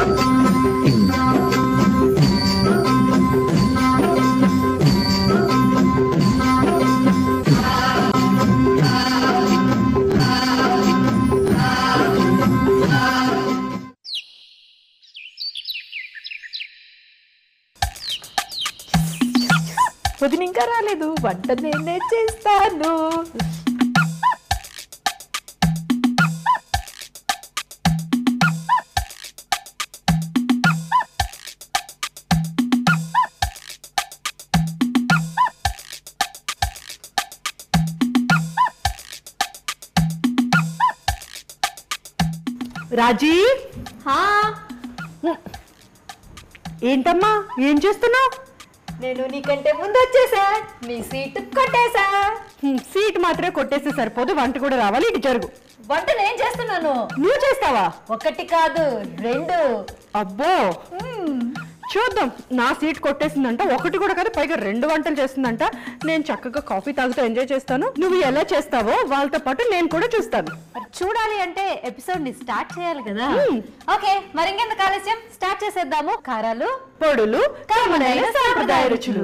వదిన ఇంకా రాలేదు, వంట నేనే చేస్తాను. రాజీ, ఏంటమ్మా ఏం చేస్తున్నావు? నేను నీకంటే ముందు వచ్చేసా, నీ సీట్ కొట్టేసా. సీట్ మాత్రమే కొట్టేస్తే సరిపోదు, వంట కూడా రావాలి. ఇటు జరుగు. వంట నేను చేస్తున్నాను. నువ్వు చేస్తావా? ఒకటి కాదు 2. అబ్బో, చూద్దాం. నా సీట్ కొట్టేసిందంట, ఒకటి కూడా కాదు పైగా 2 వంటలు చేస్తుందంట. నేను చక్కగా కాఫీ తాగుతూ ఎంజాయ్ చేస్తాను. నువ్వు ఎలా చేస్తావో వాళ్ళతో పాటు నేను కూడా చూస్తాను. చూడాలి అంటే ఎపిసోడ్ ని స్టార్ట్ చేయాలి కదా. ఓకే, మరి ఇంకెందుకు ఆలస్యం, స్టార్ట్ చేసేద్దాము. కారాలు పొడులు కమ్మనైన సాంప్రదాయ రుచులు.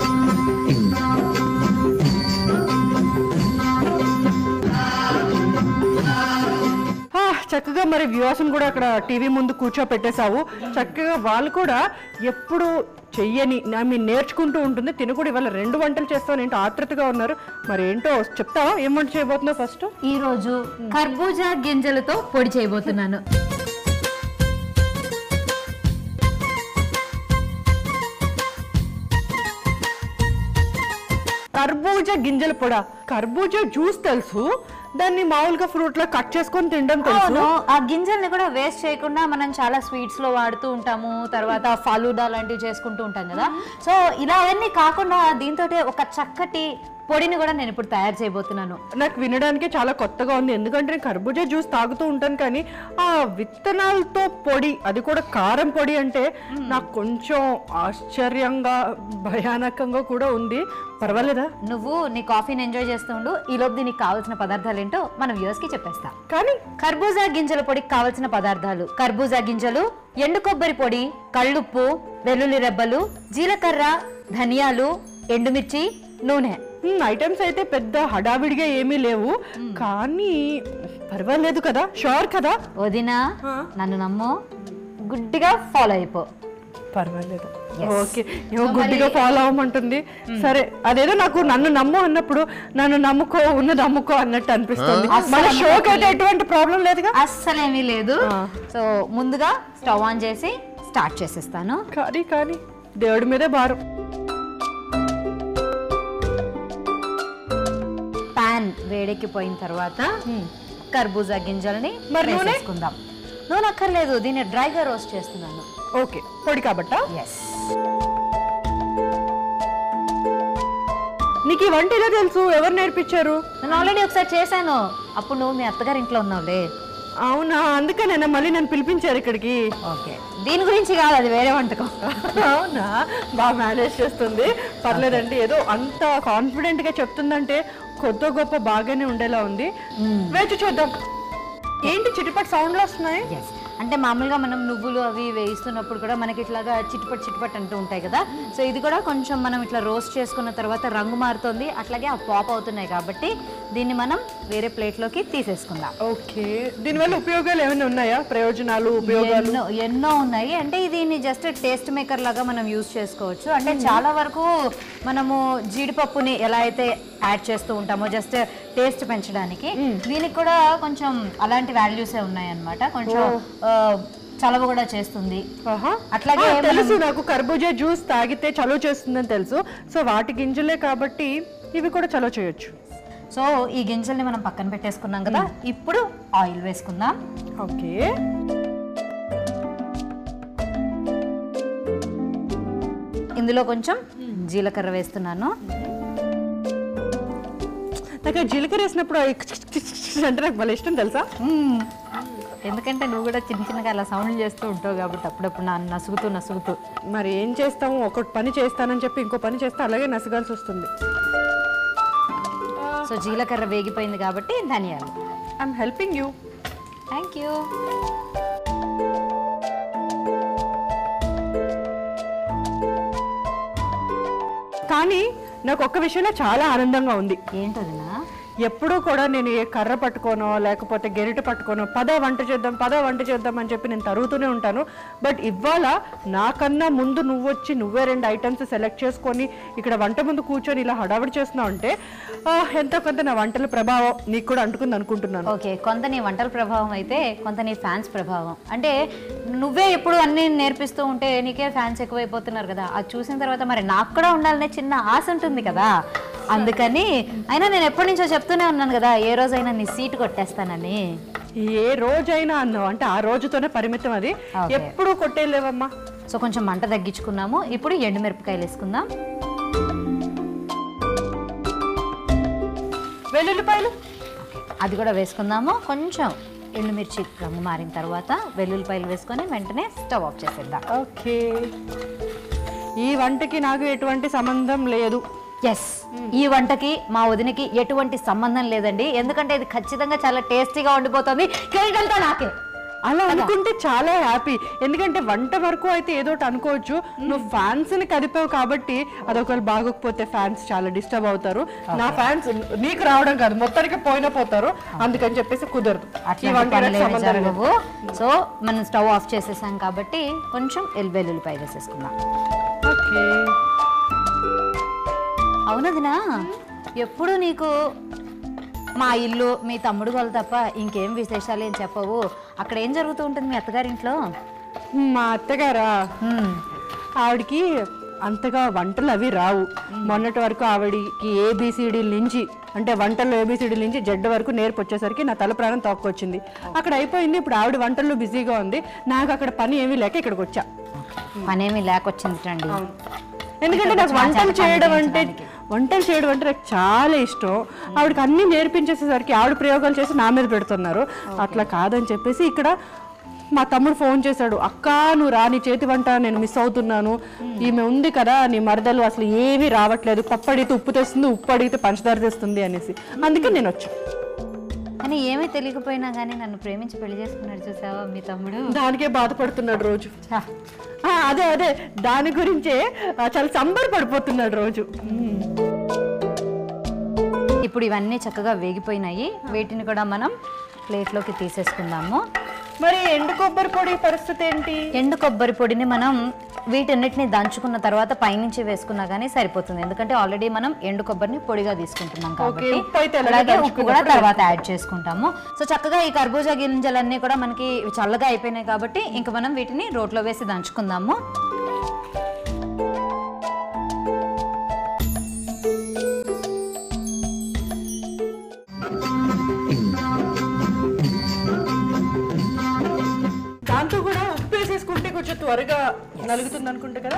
చక్కగా మరి వ్యూవర్స్ని కూడా అక్కడ టీవీ ముందు కూర్చోపెట్టేశావు. చక్కగా వాళ్ళు కూడా ఎప్పుడు చెయ్యని నేర్చుకుంటూ ఉంటుంది. తిను కూడా ఇవాళ 2 వంటలు చేస్తావు, ఏంటో ఆతృతగా ఉన్నారు. మరి ఏంటో చెప్తావా, ఏం వంట చేయబోతున్నావు? ఫస్ట్ ఈ రోజు కర్బూజా గింజలతో పొడి చేయబోతున్నాను. కర్బూజా గింజల పొడ. కర్బూజా జ్యూస్ తెలుసు, దాన్ని మామూలుగా ఫ్రూట్ లో కట్ చేసుకొని తినడం తెలుసు. ఆ గింజల్ని కూడా వేస్ట్ చేయకుండా మనం చాలా స్వీట్స్ లో వాడుతూ ఉంటాము. తర్వాత ఫలూదా లాంటివి చేసుకుంటూ ఉంటాం కదా. సో ఇలా అవన్నీ కాకుండా దీంతో ఒక చక్కటి పొడిని కూడా నేను ఇప్పుడు తయారు చేయబోతున్నాను. నాకు వినడానికి చాలా కొత్తగా ఉంది, ఎందుకంటే నేను కర్బూజా జ్యూస్ తాగుతూ ఉంటాను, కానీ ఆ విత్తనాలతో పొడి, అది కూడా కారం పొడి అంటే నాకు కొంచెం ఆశ్చర్యంగా భయానకంగా కూడా ఉంది. పర్వాలేదా? నువ్వు నీ కాఫీని ఎంజాయ్ చేస్తూ ఉండు, ఈ లోపు దీనికి కావాల్సిన పదార్థాలు ఏంటో మన వ్యూవర్స్ కి చెప్పేస్తా. కానీ కర్బూజా గింజల పొడికి కావాల్సిన పదార్థాలు: కర్బూజా గింజలు, ఎండు కొబ్బరి పొడి, కళ్ళుప్పు, వెల్లుల్లి రెబ్బలు, జీలకర్ర, ధనియాలు, ఎండుమిర్చి, నూనె. ఐటమ్స్ అయితే పెద్ద హడావిడిగా ఏమీ లేవు, కానీ పర్వాలేదు కదా? షూర్ కదా? వదినా, నన్ను నమ్ము, గుడ్డిగా ఫాలో అయిపో. పర్వాలేదు. ఓకే, ఏమో గుడ్డిగా ఫాలో అవ్వమంటుంది. సరే, అదేదో నాకు నన్ను నమ్ము అన్నప్పుడు నన్ను నమ్ముకో, ఉన్నది అమ్ముకో అన్నట్టు అనిపిస్తుంది. మన షోకి అయితే ఎటువంటి ప్రాబ్లం లేదుగా? అస్సలేమీ లేదు. సో ముందుగా స్టవ్ ఆన్ చేసి స్టార్ట్ చేసేస్తాను. కానీ దేవుడి మీదే భారం. పాన్ వేడెక్కిపోయిన తర్వాత కర్బూజా గింజల్ని వేసేసుకుందాం. నూనె అక్కర్లేదు, దీన్ని డ్రైగా రోస్ట్ చేస్తున్నాను. ఓకే, పొడి కాబట్టా? ఎస్. నీకు ఈ వంట ఎలా తెలుసు? ఎవరు నేర్పించారు? నేను ఆల్రెడీ ఒకసారి చేశాను, అప్పుడు నువ్వు మీ అత్తగారి ఇంట్లో ఉన్నావులే. అవునా, అందుకనేనా మళ్ళీ నన్ను పిలిపించారు ఇక్కడికి? ఓకే, దీని గురించి కాదు, అది వేరే వంటకం. అవునా, బాగా మేనేజ్ చేస్తుంది. పర్లేదండి, ఏదో అంత కాన్ఫిడెంట్ గా చెప్తుందంటే కొద్ది గొప్ప బాగానే ఉండేలా ఉంది. వేచి చూద్దాం. ఏంటి చిటిపట్ సౌండ్లు వస్తున్నాయి? అంటే మామూలుగా మనం నువ్వులు అవి వేయిస్తున్నప్పుడు కూడా మనకి ఇట్లాగా చిట్పట్ అంటూ ఉంటాయి కదా. సో ఇది కూడా కొంచెం మనం ఇట్లా రోస్ట్ చేసుకున్న తర్వాత రంగు మారుతుంది, అట్లాగే ఆ పాప్ అవుతున్నాయి. కాబట్టి దీన్ని మనం వేరే ప్లేట్లోకి తీసేసుకుందాం. ఓకే, దీనివల్ల ఉపయోగాలు ఏమైనా ఉన్నాయా? ప్రయోజనాలు, ఉపయోగాలు ఎన్నో ఉన్నాయి. అంటే దీన్ని జస్ట్ టేస్ట్ మేకర్ లాగా మనం యూజ్ చేసుకోవచ్చు. అంటే చాలా వరకు మనము జీడిపప్పుని ఎలా అయితే యాడ్ చేస్తూ ఉంటామో జస్ట్ టేస్ట్ పెంచడానికి, దీనికి కూడా కొంచెం అలాంటి వాల్యూసే ఉన్నాయన్నమాట. కొంచెం చలవ కూడా చేస్తుంది. అట్లాగే తెలుసు నాకు, కర్బూజా జ్యూస్ తాగితే చలవ చేస్తుందని తెలుసు. సో వాటి గింజలే కాబట్టి ఇవి కూడా చలవ చేయొచ్చు. సో ఈ గింజల్ని మనం పక్కన పెట్టేసుకున్నాం కదా, ఇప్పుడు ఆయిల్ వేసుకుందాం. ఓకే, ఇందులో కొంచెం జీలకర్ర వేస్తున్నాను. నాకు జీలకర్ర వేసినప్పుడు అంటే నాకు భలే ఇష్టం తెలుసా. ఎందుకంటే నువ్వు కూడా చిన్న చిన్నగా అలా సౌండ్ చేస్తూ ఉంటావు కాబట్టి అప్పుడప్పుడు నసుగుతూ. మరి ఏం చేస్తాము, ఒక పని చేస్తానని చెప్పి ఇంకో పని చేస్తే అలాగే నసగాల్సి వస్తుంది. సో జీలకర్ర వేగిపోయింది కాబట్టి ధనియాలు. I'm helping you. Thank you. కానీ నాకు ఒక్క విషయంలో చాలా ఆనందంగా ఉంది. ఏంటదినా? ఎప్పుడూ కూడా నేను ఏ కర్ర పట్టుకోనో లేకపోతే గెరిట పట్టుకోనో పద వంట చేద్దాం అని చెప్పి నేను తరుగుతూనే ఉంటాను. బట్ ఇవాళ నాకన్నా ముందు నువ్వు వచ్చి నువ్వే 2 ఐటమ్స్ సెలెక్ట్ చేసుకొని ఇక్కడ వంట ముందు కూర్చొని ఇలా హడావిడి చేస్తున్నావు అంటే ఎంతో కొంత నా వంటల ప్రభావం నీకు కూడా అంటుకుంది అనుకుంటున్నాను. ఓకే, కొంత నీ వంటల ప్రభావం అయితే కొంత నీ ఫ్యాన్స్ ప్రభావం. అంటే నువ్వే ఎప్పుడు అన్ని నేర్పిస్తూ ఉంటే నీకే ఫ్యాన్స్ ఎక్కువైపోతున్నారు కదా. అది చూసిన తర్వాత మరి నాకు కూడా ఉండాలనే చిన్న ఆశ ఉంటుంది కదా. అందుకని అయినా నేను ఎప్పటి నుంచో చెప్తూనే ఉన్నాను కదా, ఏ రోజైనా నీ సీటు కొట్టేస్తానని. ఏ రోజైనా అన్నావు అంటే ఆ రోజుతోనే పరిమితం, అది ఎప్పుడు కొట్టేయలేవమ్మా. సో కొంచెం మంట తగ్గించుకున్నాము. ఇప్పుడు ఎండుమిరపకాయలు వేసుకుందాం. వెల్లుల్లిపాయలు అది కూడా వేసుకుందాము. కొంచెం ఎండుమిర్చి రంగు మారిన తర్వాత వెల్లుల్లిపాయలు వేసుకొని వెంటనే స్టవ్ ఆఫ్ చేసేద్దాం. ఓకే, ఈ వంటకి నాకు ఎటువంటి సంబంధం లేదు. ఎస్, ఈ వంటకి మా వదినకి ఎటువంటి సంబంధం లేదండి. ఎందుకంటే ఇది ఖచ్చితంగా చాలా టేస్టీగా ఉండిపోతుంది. క్రెడిట్ అంతా నాకే. అలా అనుకుంటే చాలా హ్యాపీ. ఎందుకంటే వంట వరకు అయితే ఏదోటి అనుకోవచ్చు, నువ్వు ఫ్యాన్స్ ని కదిపావు కాబట్టి అదొకరు బాగోకపోతే ఫ్యాన్స్ చాలా డిస్టర్బ్ అవుతారు. నా ఫ్యాన్స్ నీకు రావడం కాదు, మొత్తానికి పోతారు. అందుకని చెప్పేసి కుదరదు. సో మనం స్టవ్ ఆఫ్ చేసేసాం కాబట్టి కొంచెం వెల్లుల్లిపాయ వేసేసుకుందాం. ఓకే, అవునదినా, ఎప్పుడు నీకు మా ఇల్లు మీ తమ్ముడు వాళ్ళు తప్ప ఇంకేం విశేషాలు ఏం చెప్పవు. అక్కడ ఏం జరుగుతూ ఉంటుంది మీ అత్తగారింట్లో? మా అత్తగారా, ఆవిడకి అంతగా వంటలు అవి రావు. మొన్నటి వరకు ఆవిడికి ఏబిసిడీల నుంచి అంటే వంటల్లో ఏబిసిడీల నుంచి జెడ్ వరకు నేర్పు వచ్చేసరికి నా తల ప్రాణం తోక్కొచ్చింది. అక్కడ అయిపోయింది. ఇప్పుడు ఆవిడ వంటల్లో బిజీగా ఉంది. నాకు అక్కడ పని ఏమీ లేక ఇక్కడికి వచ్చా. పనేమీ లేకొచ్చింది. ఎందుకంటే నాకు వంటలు చేయడం అంటే నాకు చాలా ఇష్టం. ఆవిడకి అన్ని నేర్పించేసేసరికి ఆవిడ ప్రయోగాలు చేసి నా మీద పెడుతున్నారు. అట్లా కాదని చెప్పేసి ఇక్కడ మా తమ్ముడు ఫోన్ చేశాడు, అక్క నువ్వు రా, నీ చేతి వంట నేను మిస్ అవుతున్నాను. ఈమె ఉంది కదా నీ మరదలు, అసలు ఏమీ రావట్లేదు, పప్పు అడిగితే ఉప్పు తెస్తుంది, ఉప్పు అడిగితే పంచదార తెస్తుంది అనేసి. అందుకే నేను వచ్చాను. కానీ ఏమీ తెలియకపోయినా కానీ నన్ను ప్రేమించి పెళ్లి చేసుకున్నాడు చూసావా మీ తమ్ముడు. దానికే బాధపడుతున్నాడు రోజు. అదే దాని గురించే చాలా సంబరపడిపోతున్నాడు రోజు. ఇప్పుడు ఇవన్నీ చక్కగా వేగిపోయినాయి. వీటిని కూడా మనం ప్లేట్లోకి తీసేసుకుందాము. మరి ఎండు కొబ్బరి పొడి పరిస్థితి ఏంటి? ఎండు కొబ్బరి పొడిని మనం వీటన్నిటిని దంచుకున్న తర్వాత పైనుంచి వేసుకున్నా కానీ సరిపోతుంది. ఎందుకంటే ఆల్రెడీ మనం ఎండు కొబ్బరిని పొడిగా తీసుకుంటున్నాం కాబట్టి. అలాగే ఉప్పు కూడా తర్వాత యాడ్ చేసుకుంటాము. సో చక్కగా ఈ కర్బూజా గింజలన్నీ కూడా మనకి చల్లగా అయిపోయినాయి కాబట్టి ఇంకా మనం వీటిని రోట్లో వేసి దంచుకుందాము. దాంతో కూడా ఉప్పు వేసేసుకుంటే కొంచెం త్వరగా నలుగుతుంది అనుకుంటా కదా.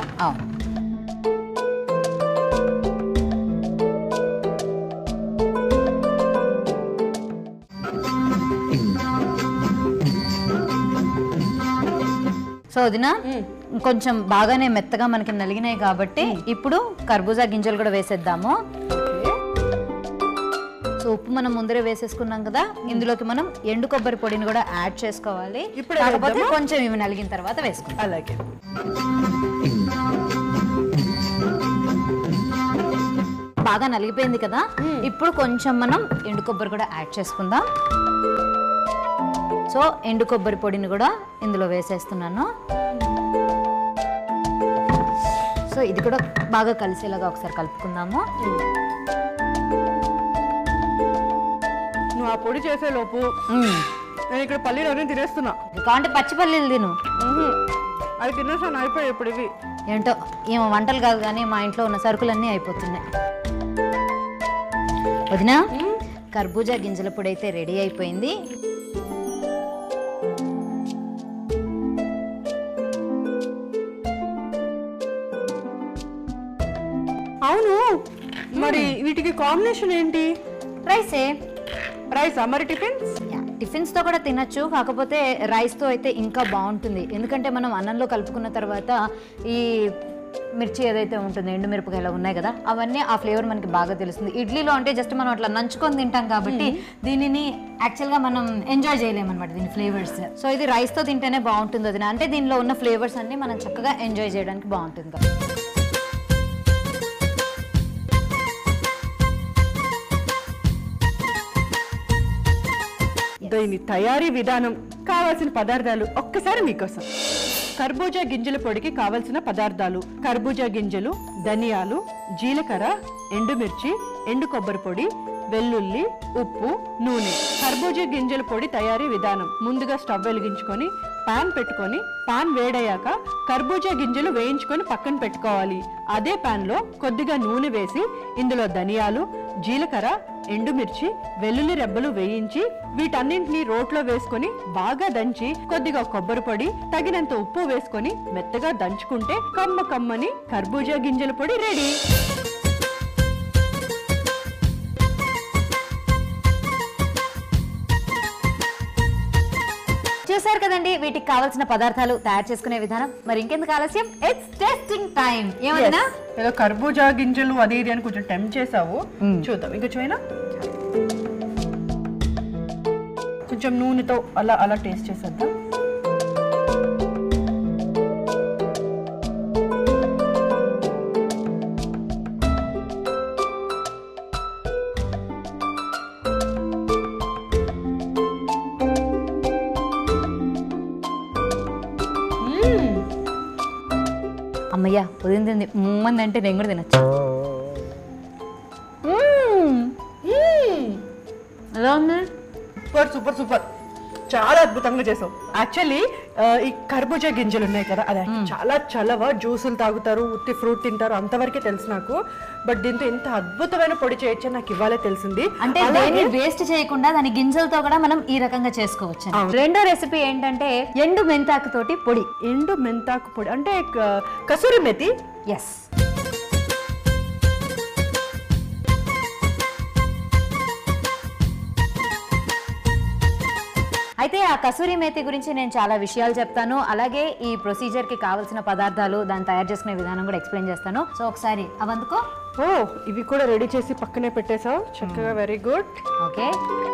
సో వదినా కొంచెం బాగానే మెత్తగా మనకి నలిగినాయి కాబట్టి ఇప్పుడు కర్బూజా గింజలు కూడా వేసేద్దాము. సో ఉప్పు మనం ముందరే వేసేసుకున్నాం కదా, ఇందులోకి మనం ఎండు కొబ్బరి పొడిని కూడా యాడ్ చేసుకోవాలి. కాకపోతే కొంచెం ఇవి నలిగిన తర్వాత వేసుకుంటాం. అలాగే బాగా నలిగిపోయింది కదా, ఇప్పుడు కొంచెం మనం ఎండు కొబ్బరి కూడా యాడ్ చేసుకుందాం. సో ఎండు కొబ్బరి పొడిని కూడా ఇందులో వేసేస్తున్నాను. సో ఇది కూడా బాగా కలిసేలాగా ఒకసారి కలుపుకుందాము. నువ్వు ఆ పొడి చేసే లోపు నేను ఇక్కడ పల్లీలు అన్నీ తినేస్తున్నా. కావంటే పచ్చి పల్లీలు తిను. అది తినేసాను, అయిపోయాయి ఇప్పుడు ఇవి. ఏంటో ఏమో వంటలు కాదు కానీ మా ఇంట్లో ఉన్న సరుకులన్నీ అయిపోతున్నాయి. వదినా, కర్బూజా గింజల పొడి అయితే రెడీ అయిపోయింది. అవును, మరి వీటికి కాంబినేషన్ ఏంటి? రైసే. రైసా? మరి టిఫిన్స్తో కూడా తినచ్చు, కాకపోతే రైస్తో అయితే ఇంకా బాగుంటుంది. ఎందుకంటే మనం అన్నంలో కలుపుకున్న తర్వాత ఈ మిర్చి ఏదైతే ఉంటుందో ఎండుమిరపకాయలు ఉన్నాయి కదా, అవన్నీ ఆ ఫ్లేవర్ మనకి బాగా తెలుస్తుంది. ఇడ్లీలో అంటే జస్ట్ మనం అట్లా నంచుకొని తింటాం కాబట్టి దీనిని యాక్చువల్గా మనం ఎంజాయ్ చేయలేమన్నమాట దీని ఫ్లేవర్స్. సో ఇది రైస్తో తింటేనే బాగుంటుంది వదిన. అంటే దీనిలో ఉన్న ఫ్లేవర్స్ అన్ని మనం చక్కగా ఎంజాయ్ చేయడానికి బాగుంటుంది. దీని తయారీ విధానం, కావాల్సిన పదార్థాలు ఒక్కసారి మీకోసం. కర్బూజా గింజల పొడికి కావలసిన పదార్థాలు: కర్బూజా గింజలు, ధనియాలు, జీలకర్ర, ఎండుమిర్చి, ఎండు కొబ్బరి పొడి, వెల్లుల్లి, ఉప్పు, నూనె. కర్బూజా గింజల పొడి తయారీ విధానం: ముందుగా స్టవ్ వెలిగించుకొని పాన్ పెట్టుకొని పాన్ వేడయ్యాక కర్బూజా గింజలు వేయించుకొని పక్కన పెట్టుకోవాలి. అదే పాన్ లో కొద్దిగా నూనె వేసి ఇందులో ధనియాలు, జీలకర్ర, ఎండుమిర్చి, వెల్లుల్లి రెబ్బలు వేయించి వీటన్నింటినీ రోట్లో వేసుకొని బాగా దంచి కొద్దిగా కొబ్బరి పొడి, తగినంత ఉప్పు వేసుకొని మెత్తగా దంచుకుంటే కమ్మని కర్బూజా గింజల పొడి రెడీ. చూసారు కదండి వీటికి కావాల్సిన పదార్థాలు, తయారు చేసుకునే విధానం. మరి ఇంకెందుకు ఆలస్యం, ఇట్స్ టెస్టింగ్ టైం. ఏమన్నా ఏదో కర్బూజా గింజలు అది ఇది అని కొంచెం టెంప్ట్ చేసావు, చూద్దాం. ఇంకా చూయినా కొంచెం నూనెతో అలా అలా టేస్ట్ చేసేద్దాం. అమ్మయ్య ఉదయం తింది ముందు అంటే నేను కూడా తినచ్చు. ఎలా ఉంది? సూపర్ సూపర్ సూపర్, చాలా అద్భుతంగా చేసావు. యాక్చువల్లీ ఈ కర్బూజా గింజలు ఉన్నాయి కదా, అది చాలా చలవ, జ్యూసులు తాగుతారు, ఉత్తి ఫ్రూట్ తింటారు, అంతవరకే తెలుసు నాకు. బట్ దీంతో ఇంత అద్భుతమైన పొడి చేయొచ్చు నాకు ఇవాళే తెలిసింది. అంటే దాన్ని వేస్ట్ చేయకుండా దాని గింజలతో కూడా మనం ఈ రకంగా చేసుకోవచ్చు. రెండో రెసిపీ ఏంటంటే ఎండు మెంతాకు తోటి పొడి. ఎండు మెంతాకు పొడి అంటే కసూరి మెతి. ఎస్, అయితే ఆ కసూరి మేతి గురించి నేను చాలా విషయాలు చెప్తాను. అలాగే ఈ ప్రొసీజర్ కి కావాల్సిన పదార్థాలు, దాన్ని తయారు చేసుకునే విధానం కూడా ఎక్స్ప్లెయిన్ చేస్తాను. సో ఒకసారి అవందుకో. ఓ, ఇవి కూడా రెడీ చేసి పక్కనే పెట్టేసావు చక్కగా, very good. Okay,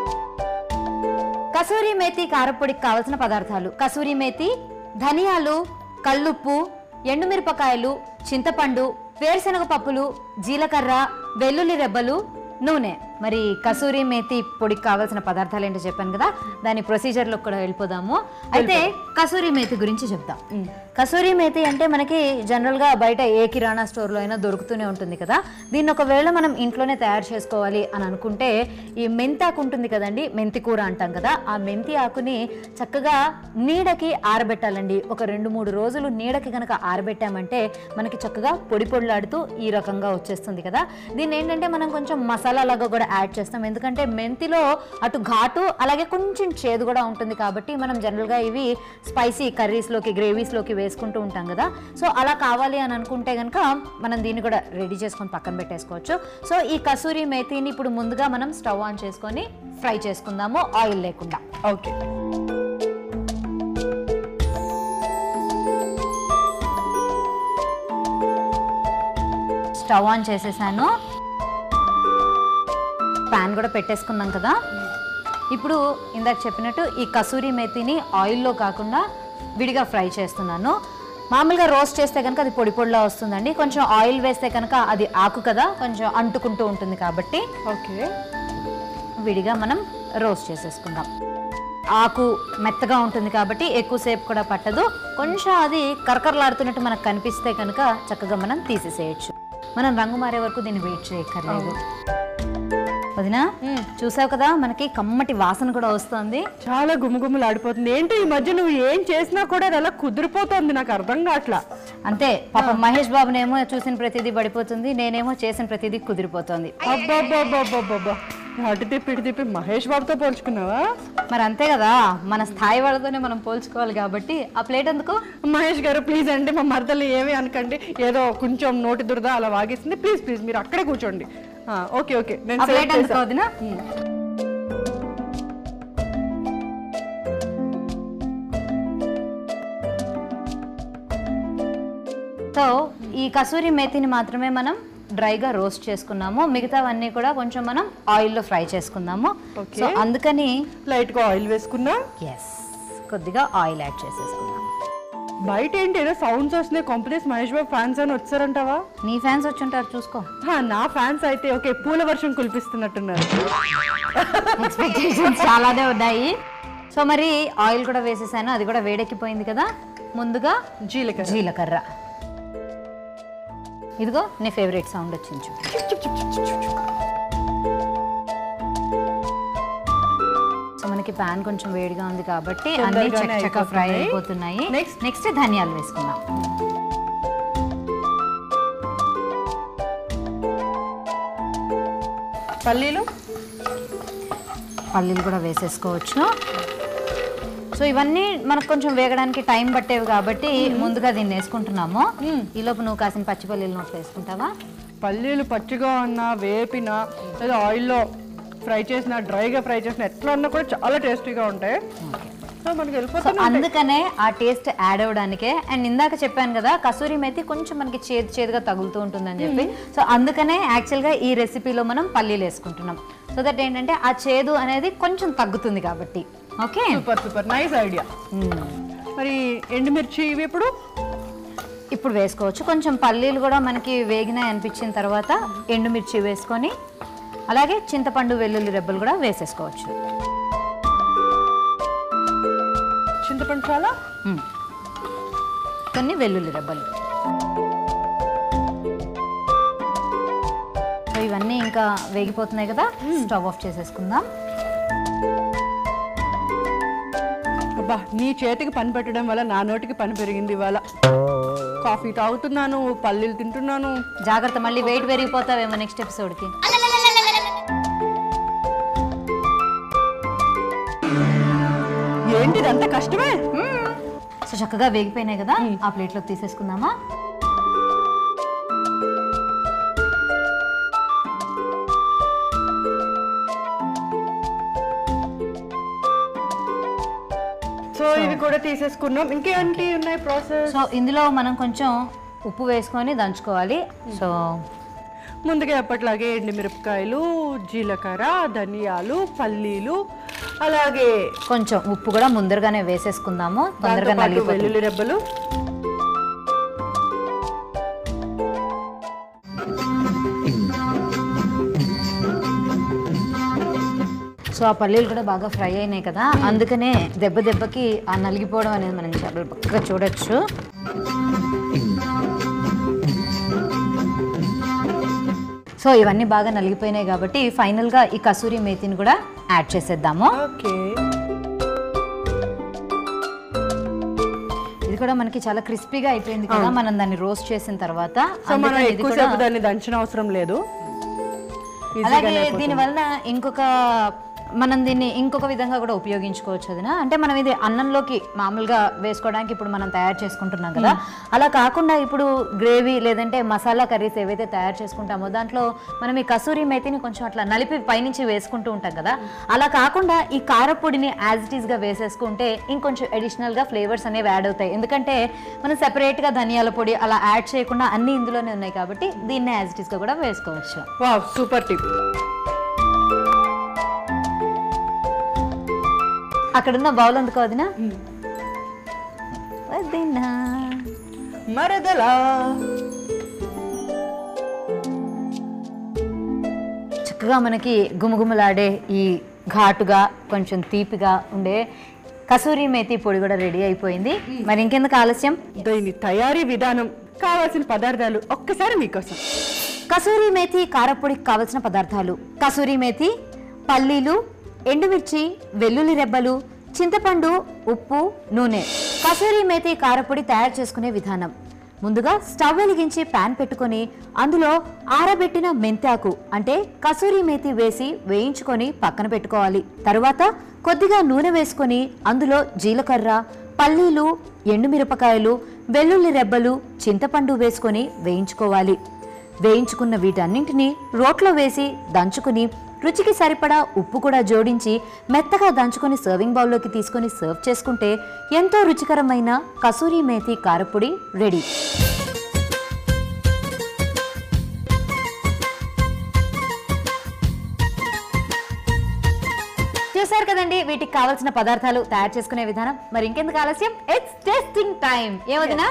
kasuri methi కారపొడికి కావాల్సిన పదార్థాలు: కసూరి మేతి, ధనియాలు, కల్లుప్పు, ఎండుమిరపకాయలు, చింతపండు, వేరుశనగ పప్పులు, జీలకర్ర, వెల్లుల్లి రెబ్బలు, నూనె. మరి కసూరి మేతి పొడికి కావాల్సిన పదార్థాలు ఏంటో చెప్పాను కదా, దాని ప్రొసీజర్లో కూడా వెళ్ళిపోదాము. అయితే కసూరి మేతి గురించి చెప్తాం. కసూరి మేతి అంటే మనకి జనరల్గా బయట ఏ కిరాణా స్టోర్లో అయినా దొరుకుతూనే ఉంటుంది కదా. దీన్ని ఒకవేళ మనం ఇంట్లోనే తయారు చేసుకోవాలి అని అనుకుంటే ఈ మెంతాకు ఉంటుంది కదండి, మెంతి కూర అంటాం కదా, ఆ మెంతి ఆకుని చక్కగా నీడకి ఆరబెట్టాలండి. ఒక 2-3 రోజులు నీడకి కనుక ఆరబెట్టామంటే మనకి చక్కగా పొడి పొడిలాడుతూ ఈ రకంగా వచ్చేస్తుంది కదా. దీన్ని ఏంటంటే మనం కొంచెం మసాలా లాగా కూడా యాడ్ చేస్తాం, ఎందుకంటే మెంతిలో అటు ఘాటు అలాగే కొంచెం చేదు కూడా ఉంటుంది కాబట్టి మనం జనరల్గా ఇవి స్పైసీ కర్రీస్లోకి, గ్రేవీస్లోకి వేసుకుంటూ ఉంటాం కదా. సో అలా కావాలి అని అనుకుంటే కనుక మనం దీన్ని కూడా రెడీ చేసుకొని పక్కన పెట్టేసుకోవచ్చు. సో ఈ కసూరి మేతిని ఇప్పుడు ముందుగా మనం స్టవ్ ఆన్ చేసుకొని ఫ్రై చేసుకుందాము, ఆయిల్ లేకుండా. ఓకే, స్టవ్ ఆన్ చేసేసాను, ప్యాన్ కూడా పెట్టేసుకున్నాం కదా. ఇప్పుడు ఇందాక చెప్పినట్టు ఈ కసూరి మేతిని ఆయిల్లో కాకుండా విడిగా ఫ్రై చేస్తున్నాను. మామూలుగా రోస్ట్ చేస్తే కనుక అది పొడి పొడిలా వస్తుందండి, కొంచెం ఆయిల్ వేస్తే కనుక అది ఆకు కదా, కొంచెం అంటుకుంటూ ఉంటుంది కాబట్టి ఓకే విడిగా మనం రోస్ట్ చేసేసుకుందాం. ఆకు మెత్తగా ఉంటుంది కాబట్టి ఎక్కువసేపు కూడా పట్టదు, కొంచెం అది కరకరలాడుతున్నట్టు మనకు కనిపిస్తే కనుక చక్కగా మనం తీసేసేయచ్చు. మనం రంగు మారే వరకు దీన్ని వెయిట్ చేయక్కర్లేదు. వదినా చూసావు కదా, మనకి కమ్మటి వాసన కూడా వస్తుంది, చాలా గుమగుమలు ఆడిపోతుంది. ఏంటి ఈ మధ్య నువ్వు ఏం చేసినా కూడా అది అలా కుదిరిపోతుంది, నాకు అర్థం కావట్లా. అంతే పాపం మహేష్ బాబునేమో చూసిన ప్రతిదీ పడిపోతుంది, నేనేమో చేసిన ప్రతిదీ కుదిరిపోతుంది. అబ్బాబ్బాబ్బాబ్బా, అటు తిప్పి ఇటు తిప్పి మహేష్ బాబుతో పోల్చుకున్నావా? మరి అంతే కదా, మన స్థాయి వాళ్ళతోనే మనం పోల్చుకోవాలి కాబట్టి. ఆ ప్లేట్ ఎందుకు? మహేష్ గారు ప్లీజ్ అంటే మా మరదలు ఏమి అనకండి, ఏదో కొంచెం నోటి దురద అలా వాగేసింది, ప్లీజ్ ప్లీజ్ మీరు అక్కడే కూర్చోండి. ఓకే ఓకే, నేను ప్లేట్ ఎందుకు వదినా? సో ఈ కసూరి మేతిని మాత్రమే మనం డ్రైగా రోస్ట్ చేసుకున్నాము, మిగతావన్నీ కూడా కొంచెం మనం ఆయిల్లో ఫ్రై చేసుకుందాము. సో అందుకని లైట్గా ఆయిల్ వేసుకున్నా. ఎస్, కొద్దిగా ఆయిల్ యాడ్ చేసేసుకున్నాం. బయట ఏంటి ఏదో సౌండ్స్ వస్తున్నాయి, కంపెనీస్ మహేష్ బాబు ఫ్యాన్స్ అని వచ్చారంటావా? నీ ఫ్యాన్స్ వచ్చి ఉంటారు చూసుకో. నా ఫ్యాన్స్ అయితే ఓకే, పూల వర్షం కులిపిస్తున్నట్టున్నారు. ఎక్స్పెక్టేషన్స్ చాలానే ఉన్నాయి. సో మరి ఆయిల్ కూడా వేసేసాను, అది కూడా వేడెక్కిపోయింది కదా. ముందుగా జీలకర్ర. ఇదిగో నీ ఫేవరెట్ సౌండ్ వచ్చింది చూడు. సో మనకి ప్యాన్ కొంచెం వేడిగా ఉంది కాబట్టి అన్ని చక్కగా ఫ్రై అయిపోతున్నాయి. నెక్స్ట్ ధనియాలు వేసుకుందాం. పల్లీలు కూడా వేసేసుకోవచ్చు. సో ఇవన్నీ మనకు కొంచెం వేగడానికి టైం పట్టేవి కాబట్టి ముందుగా దీన్ని వేసుకుంటున్నాము. ఈలోపు నువ్వు కాసిన పచ్చిపల్లీలు నోట్లు వేసుకుంటావా? పల్లీలు పచ్చిగా ఉన్నా వేపినా లేదా ఆయిల్లో ఫ్రై చేసిన డ్రైగా ఫ్రై చేసిన ఎట్లా ఉన్నా కూడా చాలా టేస్టీగా ఉంటాయి. సో మనకి వెళ్ళిపోతుంది. అందుకనే ఆ టేస్ట్ యాడ్ అవ్వడానికే. అండ్ ఇందాక చెప్పాను కదా కసూరి మేతి కొంచెం మనకి చేదుగా తగులుతూ ఉంటుందని చెప్పి. సో అందుకనే యాక్చువల్గా ఈ రెసిపీలో మనం పల్లీలు వేసుకుంటున్నాం. సో దట్ ఏంటంటే ఆ చేదు అనేది కొంచెం తగ్గుతుంది కాబట్టి. Okay, super nice idea. మరి ఎండుమిర్చి ఇవి ఇప్పుడు వేసుకోవచ్చు. కొంచెం పల్లీలు కూడా మనకి వేగినాయి అనిపించిన తర్వాత ఎండుమిర్చి వేసుకొని అలాగే చింతపండు వెల్లుల్లి రెబ్బలు కూడా వేసేసుకోవచ్చు. చింతపండు చాలా, కొన్ని వెల్లుల్లి రెబ్బలు. సో ఇవన్నీ ఇంకా వేగిపోతున్నాయి కదా, స్టవ్ ఆఫ్ చేసేసుకుందాం. అబ్బా, నీ చేతికి పని పెట్టడం వల్ల నా నోటికి పని పెరిగింది ఇవాళ. కాఫీ తాగుతున్నాను, పల్లీలు తింటున్నాను. జాగ్రత్త, మళ్ళీ వెయిట్ పెరిగిపోతావేమో నెక్స్ట్ ఎపిసోడ్కి. ఏంటిది అంత కష్టమే? సో చక్కగా వేగిపోయినాయి కదా, ఆ ప్లేట్లోకి తీసేసుకుందామా? సో ఇవి కూడా తీసేసుకున్నాం. ఇంకేంటి ఉన్నాయి ప్రాసెస్? సో ఇందులో మనం కొంచెం ఉప్పు వేసుకొని దంచుకోవాలి. సో ముందుగా ఎప్పటిలాగే ఎండుమిరపకాయలు, జీలకర్ర, ధనియాలు, పల్లీలు, అలాగే కొంచెం ఉప్పు కూడా ముందరగానే వేసేసుకుందాము. తొందరగా నలిగిపోతుంది. వెల్లుల్లి రెబ్బలు, సో ఆ పల్లీలు కూడా బాగా ఫ్రై అయినాయి కదా, అందుకనే దెబ్బకి ఆ నలిగిపోవడం అనేది మనం చాలా బాగా చూడొచ్చు. సో ఇవన్నీ బాగా నలిగిపోయినాయి కాబట్టి ఫైనల్గా ఈ కసూరి మేతిని కూడా యాడ్ చేసేద్దాము. ఇది కూడా మనకి చాలా క్రిస్పీగా అయిపోయింది కదా మనం దాన్ని రోస్ట్ చేసిన తర్వాత. దాన్ని దంచిన అవసరం లేదు. అలాగే దీనివల్ల మనం దీన్ని ఇంకొక విధంగా కూడా ఉపయోగించుకోవచ్చు. అదినా అంటే మనం ఇది అన్నంలోకి మామూలుగా వేసుకోవడానికి ఇప్పుడు మనం తయారు చేసుకుంటున్నాం కదా, అలా కాకుండా ఇప్పుడు గ్రేవీ లేదంటే మసాలా కర్రీస్ ఏవైతే తయారు చేసుకుంటామో దాంట్లో మనం ఈ కసూరి మేతిని కొంచెం అట్లా నలిపి పైనుంచి వేసుకుంటూ ఉంటాం కదా, అలా కాకుండా ఈ కారపొడిని యాజ్ ఇట్ ఈస్గా వేసేసుకుంటే ఇంకొంచెం అడిషనల్గా ఫ్లేవర్స్ అనేవి యాడ్ అవుతాయి. ఎందుకంటే మనం సెపరేట్గా ధనియాల పొడి అలా యాడ్ చేయకుండా అన్ని ఇందులోనే ఉన్నాయి కాబట్టి దీన్ని యాజ్ ఇట్ ఈస్గా కూడా వేసుకోవచ్చు. Wow, super tip. అక్కడున్న బౌల్ అందుకో వదినా. వదినా మరదలా. చక్కగా మనకి గుమగుమలాడే ఈ ఘాటుగా కొంచెం తీపిగా ఉండే కసూరి మేతి పొడి కూడా రెడీ అయిపోయింది. మరి ఇంకెందుకు ఆలస్యం, దీని తయారీ విధానం, కావాల్సిన పదార్థాలు ఒక్కసారి మీకోసం. కసూరి మేతి కారపొడికి కావలసిన పదార్థాలు: కసూరి మేతి, పల్లీలు, ఎండుమిర్చి, వెల్లుల్లి రెబ్బలు, చింతపండు, ఉప్పు, నూనె. కసూరి మేతి కారపొడి తయారు చేసుకునే విధానం: ముందుగా స్టవ్ వెలిగించి ప్యాన్ పెట్టుకొని అందులో ఆరబెట్టిన మెంతాకు అంటే కసూరి మేతి వేసి వేయించుకొని పక్కన పెట్టుకోవాలి. తరువాత కొద్దిగా నూనె వేసుకొని అందులో జీలకర్ర, పల్లీలు, ఎండుమిరపకాయలు, వెల్లుల్లి రెబ్బలు, చింతపండు వేసుకొని వేయించుకోవాలి. వేయించుకున్న వీటన్నింటినీ రోట్లో వేసి దంచుకుని రుచికి సరిపడా ఉప్పు కూడా జోడించి మెత్తగా దంచుకొని సర్వింగ్ బౌల్లోకి తీసుకొని సర్వ్ చేసుకుంటే ఎంతో రుచికరమైన కసూరి మేతి కారపొడి రెడీ. చూసారు కదండి వీటికి కావాల్సిన పదార్థాలు, తయారు చేసుకునే విధానం. మరి ఇంకెందుకు ఆలస్యం, ఇట్స్ టేస్టింగ్ టైం. ఏమదినా?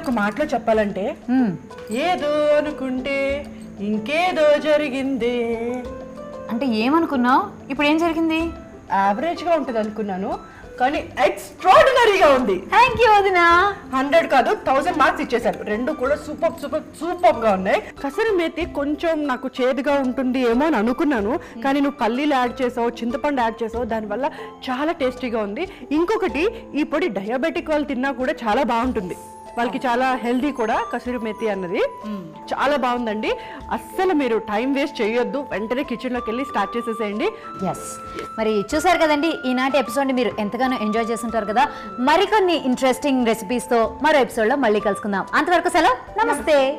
ఒక మాటలో చెప్పాలంటే ఏదో అనుకుంటే ఇంకేదో జరిగింది. అంటే ఏమనుకున్నావు? ఇప్పుడు ఏం జరిగింది? యావరేజ్గా ఉంటుంది అనుకున్నాను, కానీ ఎక్స్ట్రాడినరీగా ఉంది. థ్యాంక్ యూ వదినా. 100 కాదు 1000 మార్క్స్ ఇచ్చేసారు. రెండు కూడా సూపర్ సూపర్ సూపర్ గా ఉన్నాయి. కసూరి మేతి కొంచెం నాకు చేదుగా ఉంటుంది ఏమో అని అనుకున్నాను, కానీ నువ్వు పల్లీలు యాడ్ చేసావు, చింతపండు యాడ్ చేసావు, దానివల్ల చాలా టేస్టీగా ఉంది. ఇంకొకటి, ఈ పొడి డయాబెటిక్ వాళ్ళు తిన్నా కూడా చాలా బాగుంటుంది, వాళ్ళకి చాలా హెల్దీ కూడా కసూరి మేతి అన్నది. చాలా బాగుందండి. అస్సలు మీరు టైం వేస్ట్ చేయొద్దు, వెంటనే కిచెన్లోకి వెళ్ళి స్టార్ట్ చేసేసేయండి. ఎస్, మరి చూసారు కదండి ఈనాటి ఎపిసోడ్ని మీరు ఎంతగానో ఎంజాయ్ చేస్తుంటారు కదా. మరికొన్ని ఇంట్రెస్టింగ్ రెసిపీస్తో మరో ఎపిసోడ్లో మళ్ళీ కలుసుకుందాం. అంతవరకు సెలవు, నమస్తే.